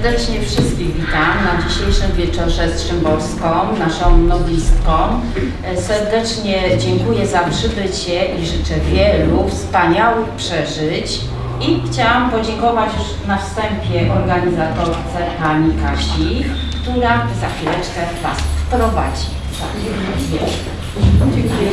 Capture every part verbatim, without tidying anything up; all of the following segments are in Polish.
Serdecznie wszystkich witam na dzisiejszym wieczorze z Szymborską, naszą noblistką. Serdecznie dziękuję za przybycie i życzę wielu wspaniałych przeżyć. I chciałam podziękować już na wstępie organizatorce pani Kasi, która za chwileczkę Was wprowadzi. Dziękuję.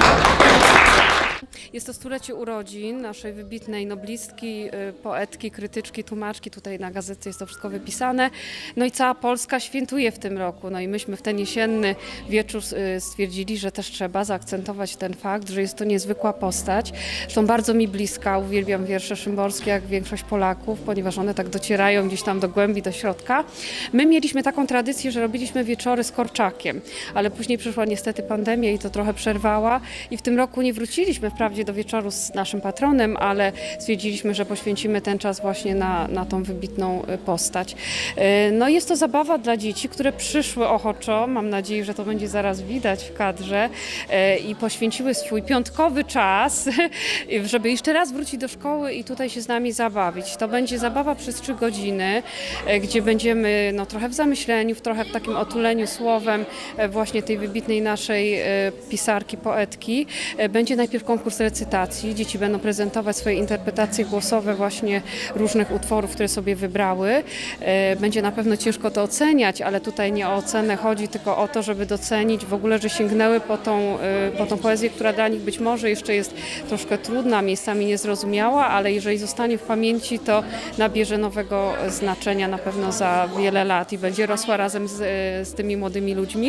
Jest to stulecie urodzin naszej wybitnej noblistki, poetki, krytyczki, tłumaczki. Tutaj na gazecie jest to wszystko wypisane. No i cała Polska świętuje w tym roku. No i myśmy w ten jesienny wieczór stwierdzili, że też trzeba zaakcentować ten fakt, że jest to niezwykła postać. Zresztą bardzo mi bliska, uwielbiam wiersze szymborskie jak większość Polaków, ponieważ one tak docierają gdzieś tam do głębi, do środka. My mieliśmy taką tradycję, że robiliśmy wieczory z Korczakiem, ale później przyszła niestety pandemia i to trochę przerwała i w tym roku nie wróciliśmy wprawdzie do wieczoru z naszym patronem, ale stwierdziliśmy, że poświęcimy ten czas właśnie na, na tą wybitną postać. No jest to zabawa dla dzieci, które przyszły ochoczo, mam nadzieję, że to będzie zaraz widać w kadrze, i poświęciły swój piątkowy czas, żeby jeszcze raz wrócić do szkoły i tutaj się z nami zabawić. To będzie zabawa przez trzy godziny, gdzie będziemy no, trochę w zamyśleniu, trochę w takim otuleniu słowem właśnie tej wybitnej naszej pisarki, poetki. Będzie najpierw konkurs recytacji. Dzieci będą prezentować swoje interpretacje głosowe właśnie różnych utworów, które sobie wybrały. Będzie na pewno ciężko to oceniać, ale tutaj nie o ocenę chodzi, tylko o to, żeby docenić w ogóle, że sięgnęły po tą, po tą poezję, która dla nich być może jeszcze jest troszkę trudna, miejscami niezrozumiała, ale jeżeli zostanie w pamięci, to nabierze nowego znaczenia na pewno za wiele lat i będzie rosła razem z, z tymi młodymi ludźmi.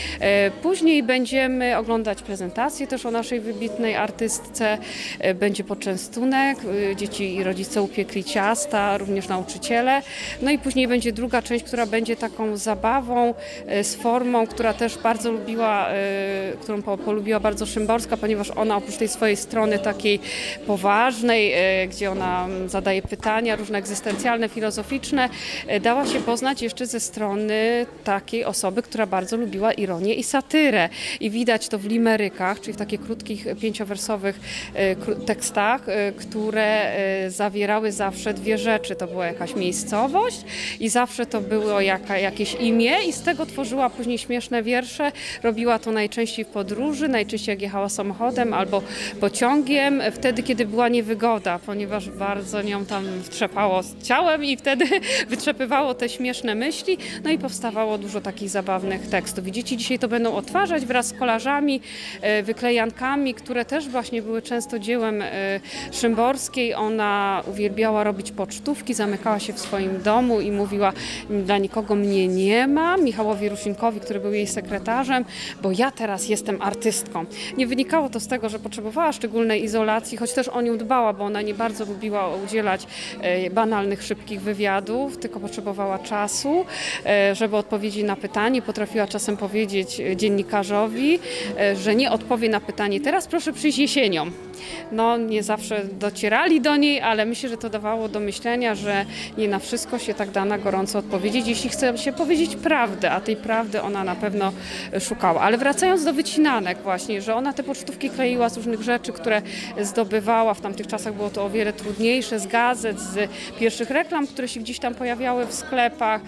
Później będziemy oglądać prezentację też o naszej wybitnej artystce, będzie poczęstunek, dzieci i rodzice upiekli ciasta, również nauczyciele. No i później będzie druga część, która będzie taką zabawą z formą, która też bardzo lubiła, którą polubiła bardzo Szymborska, ponieważ ona oprócz tej swojej strony takiej poważnej, gdzie ona zadaje pytania różne egzystencjalne, filozoficzne, dała się poznać jeszcze ze strony takiej osoby, która bardzo lubiła ironię i satyrę. I widać to w limerykach, czyli w takich krótkich, pięciowersowych tekstach, które zawierały zawsze dwie rzeczy. To była jakaś miejscowość i zawsze to było jaka, jakieś imię i z tego tworzyła później śmieszne wiersze. Robiła to najczęściej w podróży, najczęściej jak jechała samochodem albo pociągiem, wtedy kiedy była niewygoda, ponieważ bardzo nią tam wtrzepało z ciałem i wtedy wytrzepywało te śmieszne myśli, no i powstawało dużo takich zabawnych tekstów. I dzieci dzisiaj to będą odtwarzać wraz z kolażami, wyklejankami, które też właśnie były często dziełem Szymborskiej. Ona uwielbiała robić pocztówki, zamykała się w swoim domu i mówiła: dla nikogo mnie nie ma, Michałowi Rusinkowi, który był jej sekretarzem, bo ja teraz jestem artystką. Nie wynikało to z tego, że potrzebowała szczególnej izolacji, choć też o nią dbała, bo ona nie bardzo lubiła udzielać banalnych, szybkich wywiadów, tylko potrzebowała czasu, żeby odpowiedzieć na pytanie. Potrafiła czasem powiedzieć dziennikarzowi, że nie odpowie na pytanie teraz, proszę przyjść jesienią. No nie zawsze docierali do niej, ale myślę, że to dawało do myślenia, że nie na wszystko się tak da na gorąco odpowiedzieć, jeśli chce się powiedzieć prawdę, a tej prawdy ona na pewno szukała. Ale wracając do wycinanek właśnie, że ona te pocztówki kleiła z różnych rzeczy, które zdobywała, w tamtych czasach było to o wiele trudniejsze, z gazet, z pierwszych reklam, które się gdzieś tam pojawiały w sklepach,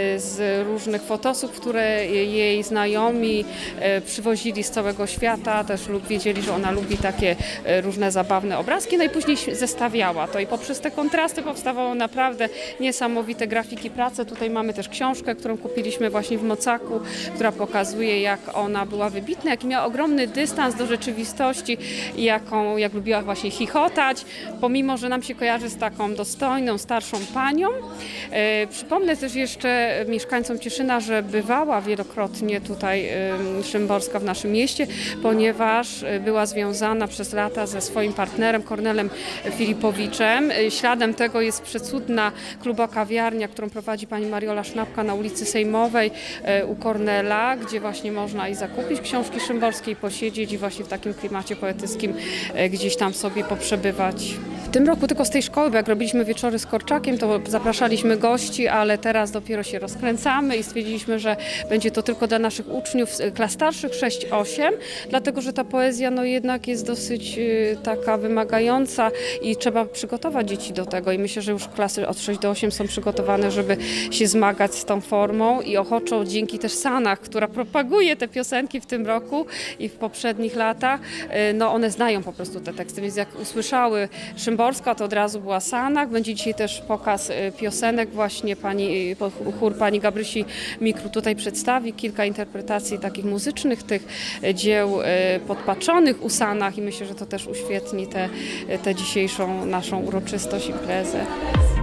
z różnych fotosów, które jej znajomi przywozili z całego świata, też lub wiedzieli, że ona lubi takie różne zabawne obrazki, no i później zestawiała to i poprzez te kontrasty powstawało naprawdę niesamowite grafiki, prace. Tutaj mamy też książkę, którą kupiliśmy właśnie w Mocaku, która pokazuje, jak ona była wybitna, jaki miała ogromny dystans do rzeczywistości i jaką, jak lubiła właśnie chichotać, pomimo, że nam się kojarzy z taką dostojną, starszą panią. E, przypomnę też jeszcze mieszkańcom Cieszyna, że bywała wielokrotnie tutaj e, Szymborska w naszym mieście, ponieważ była związana przez lata ze swoim partnerem Kornelem Filipowiczem. Śladem tego jest przecudna kluba-kawiarnia, którą prowadzi pani Mariola Sznapka na ulicy Sejmowej u Kornela, gdzie właśnie można i zakupić książki szymborskie, i posiedzieć i właśnie w takim klimacie poetyckim gdzieś tam sobie poprzebywać. W tym roku tylko z tej szkoły, bo jak robiliśmy wieczory z Korczakiem, to zapraszaliśmy gości, ale teraz dopiero się rozkręcamy i stwierdziliśmy, że będzie to tylko dla naszych uczniów klas starszych sześć osiem, dlatego że ta poezja no jednak jest dosyć dosyć y, taka wymagająca i trzeba przygotować dzieci do tego i myślę, że już klasy od sześć do ośmiu są przygotowane, żeby się zmagać z tą formą i ochoczo dzięki też Sanach, która propaguje te piosenki w tym roku i w poprzednich latach, y, no one znają po prostu te teksty, więc jak usłyszały Szymborska, to od razu była Sanach. Będzie dzisiaj też pokaz y, piosenek właśnie pani, y, chór pani Gabrysi Mikru tutaj przedstawi kilka interpretacji takich muzycznych tych dzieł podpatrzonych u Sanach i myślę, że to też uświetni tę dzisiejszą naszą uroczystość, imprezę.